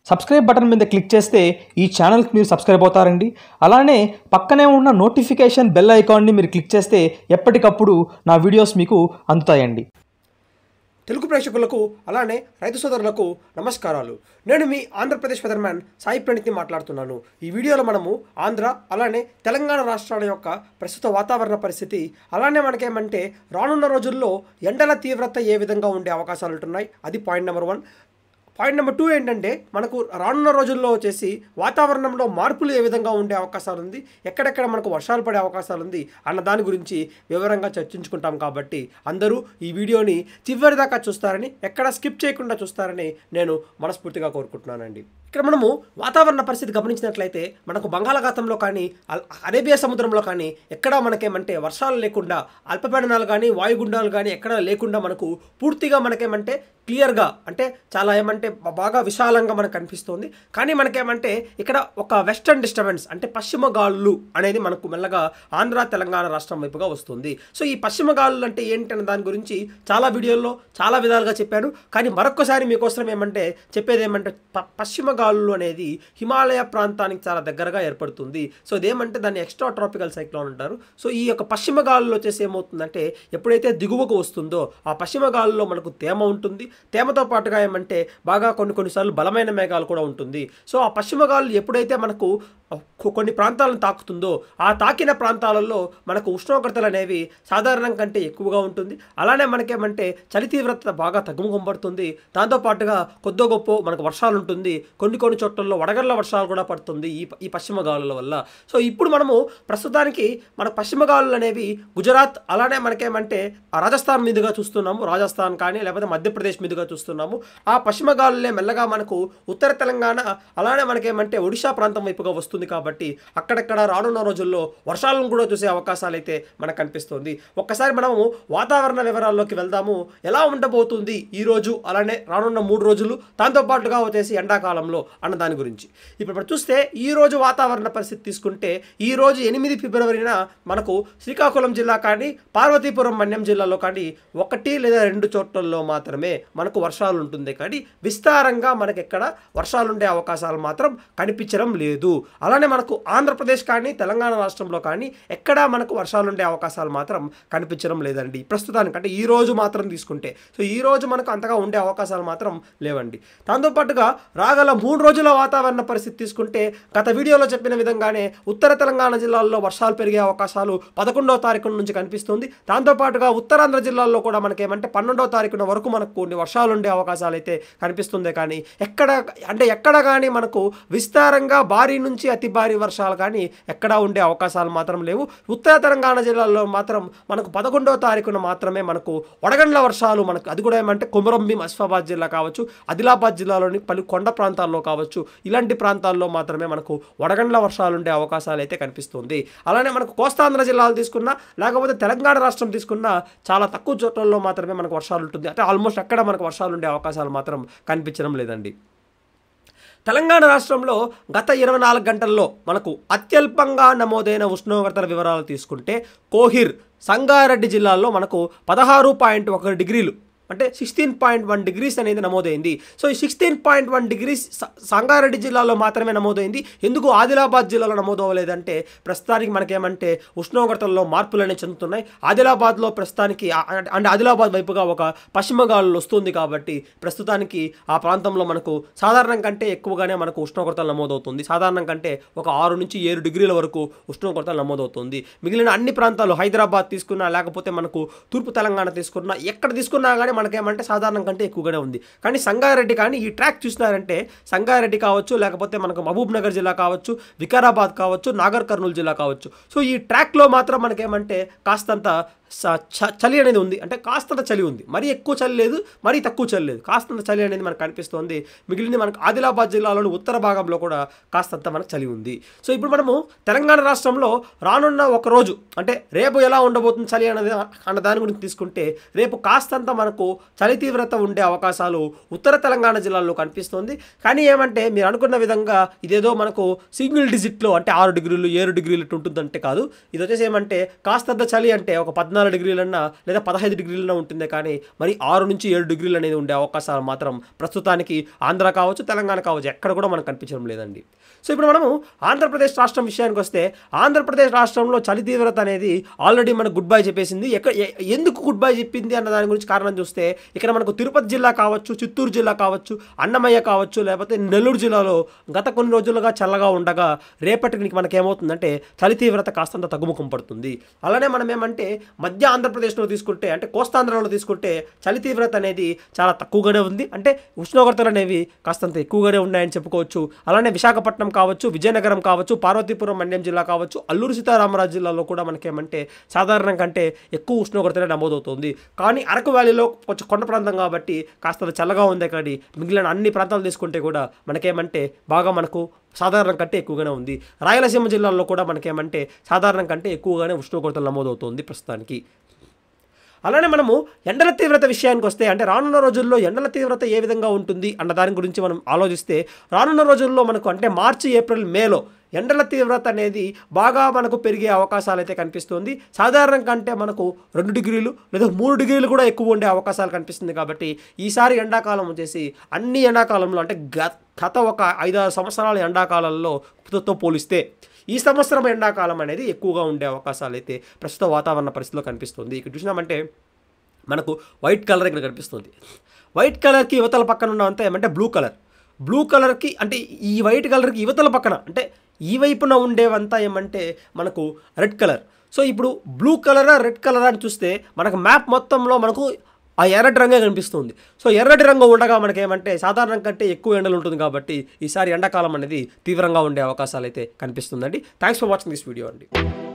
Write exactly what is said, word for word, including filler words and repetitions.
Subscribe button మీద click చేస్తే ఈ ఛానల్కి మీరు సబ్స్క్రైబ్ అవుతారండి. అలానే పక్కనే ఉన్న నోటిఫికేషన్ బెల్ ఐకాన్ని మీరు క్లిక్ చేస్తే ఎప్పటికప్పుడు నా వీడియోస్ మీకు అందుతాయండి. తెలుగు ప్రేక్షకులకు అలానే రైతు సోదరులకు నమస్కారాలు. నేను మీ ఆంధ్రప్రదేశ్ వెదర్మ్యాన్ సాయి ప్రణీత్ని మాట్లాడుతున్నాను. ఈ వీడియోలో మనము ఆంధ్ర అలానే తెలంగాణ రాష్ట్రాల యొక్క ప్రస్తుత వాతావరణ పరిస్థితి, అలానే మనకేమంటే రానున్న రోజుల్లో ఎండల తీవ్రత ఏ విధంగా ఉండే అవకాశాలు ఉంటున్నాయి, అది point number one. Point number two ఏంటంటే మనకు రానున్న రోజుల్లో వచ్చేసి వాతావరణంలో మార్పులు ఏ విధంగా ఉండే అవకాశాలు ఉంది, ఎక్కడెక్కడ మనకు వర్షాలు పడే అవకాశాలు ఉంది అన్న దాని గురించి వివరంగా చర్చించుకుంటాం. కాబట్టి అందరూ ఈ వీడియోని చివరి దాకా చూస్తారని, ఎక్కడ స్కిప్ చేయకుండా చూస్తారని నేను మనస్ఫూర్తిగా కోరుకుంటున్నానండి. ఇక్కడ మనము వాతావరణ పరిస్థితి గమనించినట్లయితే మనకు బంగాళాఖాతంలో కానీ అరేబియా సముద్రంలో కానీ ఎక్కడా మనకేమంటే వర్షాలు లేకుండా, అల్పపీడనాలు కానీ వాయుగుండాలు కానీ ఎక్కడా లేకుండా మనకు పూర్తిగా మనకేమంటే క్లియర్గా, అంటే చాలా ఏమంటే బాగా విశాలంగా మనకు కనిపిస్తుంది. కానీ మనకేమంటే ఇక్కడ ఒక వెస్టర్న్ డిస్టర్బెన్స్, అంటే పశ్చిమ గాలులు అనేది మనకు మెల్లగా ఆంధ్ర తెలంగాణ రాష్ట్రం వైపుగా వస్తుంది. సో ఈ పశ్చిమ గాలులు అంటే ఏంటనే దాని గురించి చాలా వీడియోల్లో చాలా విధాలుగా చెప్పాను. కానీ మరొకసారి మీకోసం ఏమంటే చెప్పేది ఏమంటే పశ్చిమ గాలులు అనేది హిమాలయ ప్రాంతానికి చాలా దగ్గరగా ఏర్పడుతుంది. సో ఇదేమంటే దాన్ని ఎక్స్ట్రా ట్రాపికల్ సైక్లోన్ అంటారు. సో ఈ యొక్క పశ్చిమ గాలులు వచ్చేసి ఏమవుతుందంటే ఎప్పుడైతే దిగువకు వస్తుందో ఆ పశ్చిమ గాలుల్లో మనకు తేమ ఉంటుంది. తేమతో పాటుగా ఏమంటే బాగా కొన్ని కొన్నిసార్లు బలమైన మేఘాలు కూడా ఉంటుంది. సో ఆ పశ్చిమ గాలులు ఎప్పుడైతే మనకు కొన్ని ప్రాంతాలను తాకుతుందో ఆ తాకిన ప్రాంతాలలో మనకు ఉష్ణోగ్రతలు అనేవి సాధారణం కంటే ఎక్కువగా ఉంటుంది. అలానే మనకేమంటే చలి తీవ్రత బాగా తగ్గుముఖంపడుతుంది. దాంతోపాటుగా కొద్దో గొప్ప మనకు వర్షాలు ఉంటుంది. కొన్ని కొన్ని చోట్లలో వడగళ్ల వర్షాలు కూడా పడుతుంది ఈ ఈ పశ్చిమ గాలుల వల్ల. సో ఇప్పుడు మనము ప్రస్తుతానికి మన పశ్చిమ గాలులు అనేవి గుజరాత్ అలానే మనకేమంటే రాజస్థాన్ మీదుగా చూస్తున్నాము. రాజస్థాన్ కానీ లేకపోతే మధ్యప్రదేశ్ మీదుగా చూస్తున్నాము. ఆ పశ్చిమ గాలులే మెల్లగా మనకు ఉత్తర తెలంగాణ అలానే మనకేమంటే ఒడిశా ప్రాంతం వైపుగా వస్తుంది. కాబట్టి అక్కడక్కడ రానున్న రోజుల్లో వర్షాలను కూడా చూసే అవకాశాలు అయితే మనకు కనిపిస్తుంది. ఒక్కసారి మనము వాతావరణ వివరాల్లోకి వెళ్దాము. ఎలా ఉండబోతుంది ఈ రోజు అలానే రానున్న మూడు రోజులు, దాంతోపాటుగా వచ్చేసి ఎండాకాలంలో అన్న దాని గురించి ఇప్పుడు చూస్తే ఈ రోజు వాతావరణ పరిస్థితి తీసుకుంటే ఈ రోజు ఎనిమిది ఫిబ్రవరిన మనకు శ్రీకాకుళం జిల్లా కానీ పార్వతీపురం మన్యం జిల్లాలో కానీ ఒకటి లేదా రెండు చోట్లలో మాత్రమే మనకు వర్షాలు ఉంటుంది. కానీ విస్తారంగా మనకి ఎక్కడ వర్షాలు ఉండే అవకాశాలు మాత్రం కనిపించడం లేదు. అలానే మనకు ఆంధ్రప్రదేశ్ కానీ తెలంగాణ రాష్ట్రంలో కానీ ఎక్కడా మనకు వర్షాలు ఉండే అవకాశాలు మాత్రం కనిపించడం లేదండి ప్రస్తుతానికి. అంటే ఈ రోజు మాత్రం తీసుకుంటే సో ఈ రోజు మనకు అంతగా ఉండే అవకాశాలు మాత్రం లేవండి. దాంతోపాటుగా రాగల మూడు రోజుల వాతావరణ పరిస్థితి తీసుకుంటే గత వీడియోలో చెప్పిన విధంగానే ఉత్తర తెలంగాణ జిల్లాల్లో వర్షాలు పెరిగే అవకాశాలు పదకొండవ తారీఖు నుంచి కనిపిస్తుంది. దాంతోపాటుగా ఉత్తరాంధ్ర జిల్లాల్లో కూడా మనకేమంటే పన్నెండవ తారీఖున వరకు మనకు కొన్ని వర్షాలు ఉండే అవకాశాలు అయితే కనిపిస్తుంది. కానీ ఎక్కడ అంటే ఎక్కడ కానీ మనకు విస్తారంగా భారీ నుంచి అతి భారీ వర్షాలు కానీ ఎక్కడా ఉండే అవకాశాలు మాత్రం లేవు. ఉత్తర తెలంగాణ జిల్లాలో మాత్రం మనకు పదకొండవ తారీఖున మాత్రమే మనకు వడగండ్ల వర్షాలు మనకు, అది కూడా ఏమంటే కొమరంభీం ఆసిఫాబాద్ జిల్లా కావచ్చు, ఆదిలాబాద్ జిల్లాలోని పలు కొండ ప్రాంతాల్లో కావచ్చు, ఇలాంటి ప్రాంతాల్లో మాత్రమే మనకు వడగండ్ల వర్షాలు ఉండే అవకాశాలు అయితే కనిపిస్తుంది. అలానే మనకు కోస్తాంధ్ర జిల్లాలు తీసుకున్నా లేకపోతే తెలంగాణ రాష్ట్రం తీసుకున్నా చాలా తక్కువ చోట్లలో మాత్రమే మనకు వర్షాలు ఉంటుంది. అంటే ఆల్మోస్ట్ ఎక్కడ మనకు వర్షాలు ఉండే అవకాశాలు మాత్రం కనిపించడం లేదండి. తెలంగాణ రాష్ట్రంలో గత ఇరవై నాలుగు గంటల్లో మనకు అత్యల్పంగా నమోదైన ఉష్ణోగ్రతల వివరాలు తీసుకుంటే కోహిర్, సంగారెడ్డి జిల్లాల్లో మనకు పదహారు పాయింట్ ఒక డిగ్రీలు అంటే సిక్స్టీన్ పాయింట్ వన్ డిగ్రీస్ అనేది నమోదైంది. సో ఈ sixteen point one degrees Sangareddy జిల్లాలో మాత్రమే నమోదైంది. ఎందుకు ఆదిలాబాద్ జిల్లాలో నమోదవ్వలేదంటే ప్రస్తుతానికి మనకేమంటే ఉష్ణోగ్రతల్లో మార్పులు అనేవి చెందుతున్నాయి. ఆదిలాబాద్లో ప్రస్తుతానికి అంటే ఆదిలాబాద్ వైపుగా ఒక పశ్చిమ గాలులు వస్తుంది. కాబట్టి ప్రస్తుతానికి ఆ ప్రాంతంలో మనకు సాధారణం కంటే ఎక్కువగానే మనకు ఉష్ణోగ్రతలు నమోదవుతుంది. సాధారణం కంటే ఒక ఆరు నుంచి ఏడు డిగ్రీల వరకు ఉష్ణోగ్రతలు నమోదవుతుంది. మిగిలిన అన్ని ప్రాంతాలు హైదరాబాద్ తీసుకున్నా లేకపోతే మనకు తూర్పు తెలంగాణ తీసుకున్నా ఎక్కడ తీసుకున్నా కానీ మనకేమంటే సాధారణం కంటే ఎక్కువగానే ఉంది. కానీ సంగారెడ్డి కానీ ఈ ట్రాక్ చూసినారంటే సంగారెడ్డి కావచ్చు లేకపోతే మనకు మహబూబ్ నగర్ జిల్లా కావచ్చు, వికారాబాద్ కావచ్చు, నాగర్ కర్నూలు జిల్లా కావచ్చు. సో ఈ ట్రాక్లో మాత్రం మనకేమంటే కాస్తంత చలి అనేది ఉంది. అంటే కాస్తంత చలి ఉంది, మరీ ఎక్కువ చలి లేదు, మరీ తక్కువ చలి లేదు, కాస్తంత చలి అనేది మనకు కనిపిస్తుంది. మిగిలింది మనకు ఆదిలాబాద్ జిల్లాలోని ఉత్తర భాగంలో కూడా కాస్తంత మనకు చలి ఉంది. సో ఇప్పుడు మనము తెలంగాణ రాష్ట్రంలో రానున్న ఒక రోజు అంటే రేపు ఎలా ఉండబోతుంది చలి అనేది అన్న దాని గురించి తీసుకుంటే రేపు కాస్తంత మనకు చలి తీవ్రత ఉండే అవకాశాలు ఉత్తర తెలంగాణ జిల్లాలో కనిపిస్తుంది. కానీ ఏమంటే మీరు అనుకున్న విధంగా ఇదేదో మనకు సింగిల్ డిజిట్లో అంటే ఆరు డిగ్రీలు ఏడు డిగ్రీలు ఉంటుందంటే కాదు. ఇది వచ్చేసి ఏమంటే కాస్తంత చలి అంటే ఒక పద్నాలుగు పద్నాలుగు డిగ్రీలన్నా లేదా పదహైదు డిగ్రీలన్నా ఉంటుందే కానీ మరి ఆరు నుంచి ఏడు డిగ్రీలు అనేది ఉండే అవకాశాలు మాత్రం ప్రస్తుతానికి ఆంధ్ర కావచ్చు తెలంగాణ కావచ్చు ఎక్కడ కూడా మనకు కనిపించడం లేదండి. సో ఇప్పుడు మనము ఆంధ్రప్రదేశ్ రాష్ట్రం విషయానికి వస్తే ఆంధ్రప్రదేశ్ రాష్ట్రంలో చలి తీవ్రత అనేది ఆల్రెడీ మనకు గుడ్ బై చెప్పేసింది. ఎక్కడ ఎందుకు గుడ్ బై చెప్పింది అన్న దాని గురించి కారణం చూస్తే ఇక్కడ మనకు తిరుపతి జిల్లా కావచ్చు, చిత్తూరు జిల్లా కావచ్చు, అన్నమయ్య కావచ్చు, లేకపోతే నెల్లూరు జిల్లాలో గత కొన్ని రోజులుగా చల్లగా ఉండగా రేపటికి మనకేమవుతుందంటే చలి తీవ్రత కాస్తంత తగ్గుముఖం పడుతుంది. అలానే మనం ఏమంటే మధ్య ఆంధ్రప్రదేశ్లో తీసుకుంటే అంటే కోస్తాంధ్రలో తీసుకుంటే చలి తీవ్రత అనేది చాలా తక్కువగానే ఉంది. అంటే ఉష్ణోగ్రతలు అనేవి కాస్తంత ఎక్కువగానే ఉన్నాయని చెప్పుకోవచ్చు. అలానే విశాఖపట్నం కావచ్చు, విజయనగరం కావచ్చు, పార్వతీపురం మండ్యం జిల్లా కావచ్చు, అల్లూరు సీతారామరాజు జిల్లాలో కూడా మనకేమంటే సాధారణం కంటే ఎక్కువ ఉష్ణోగ్రతనే నమోదవుతుంది. కానీ అరకు వ్యాలీలో కొంచెం కొండ ప్రాంతం కాబట్టి కాస్త చల్లగా ఉంది. కానీ మిగిలిన అన్ని ప్రాంతాలు తీసుకుంటే కూడా మనకేమంటే బాగా మనకు సాధారణం కంటే ఎక్కువగానే ఉంది. రాయలసీమ జిల్లాల్లో కూడా మనకేమంటే సాధారణం కంటే ఎక్కువగానే ఉష్ణోగ్రతలు నమోదవుతుంది ప్రస్తుతానికి. అలానే మనము ఎండల తీవ్రత విషయానికి వస్తే అంటే రానున్న రోజుల్లో ఎండల తీవ్రత ఏ విధంగా ఉంటుంది అన్న దాని గురించి మనం ఆలోచిస్తే రానున్న రోజుల్లో మనకు అంటే మార్చి, ఏప్రిల్, మేలో ఎండల తీవ్రత అనేది బాగా మనకు పెరిగే అవకాశాలు అయితే కనిపిస్తుంది. సాధారణం కంటే మనకు రెండు డిగ్రీలు లేదా మూడు డిగ్రీలు కూడా ఎక్కువ ఉండే అవకాశాలు కనిపిస్తుంది. కాబట్టి ఈసారి ఎండాకాలం వచ్చేసి అన్ని ఎండాకాలంలో అంటే గత ఒక ఐదారు సంవత్సరాల ఎండాకాలంలో తో పోలిస్తే ఈ సంవత్సరం ఎండాకాలం అనేది ఎక్కువగా ఉండే అవకాశాలు అయితే ప్రస్తుత వాతావరణ పరిస్థితిలో కనిపిస్తుంది. ఇక్కడ చూసినామంటే మనకు వైట్ కలర్ ఇక్కడ కనిపిస్తుంది. వైట్ కలర్కి యువతల పక్కన ఉన్నంతా ఏమంటే బ్లూ కలర్. బ్లూ కలర్కి అంటే ఈ వైట్ కలర్కి యువతల పక్కన అంటే ఈ వైపున ఉండేవంతా ఏమంటే మనకు రెడ్ కలర్. సో ఇప్పుడు బ్లూ కలరా రెడ్ కలరా అని చూస్తే మనకు మ్యాప్ మొత్తంలో మనకు ఆ ఎర్రటి రంగే కనిపిస్తుంది. సో ఎర్రటి రంగు ఉండగా మనకేమంటే సాధారణం కంటే ఎక్కువ ఎండలు ఉంటుంది. కాబట్టి ఈసారి ఎండాకాలం అనేది తీవ్రంగా ఉండే అవకాశాలు అయితే కనిపిస్తుందండి. Thanks for watching this video అండి.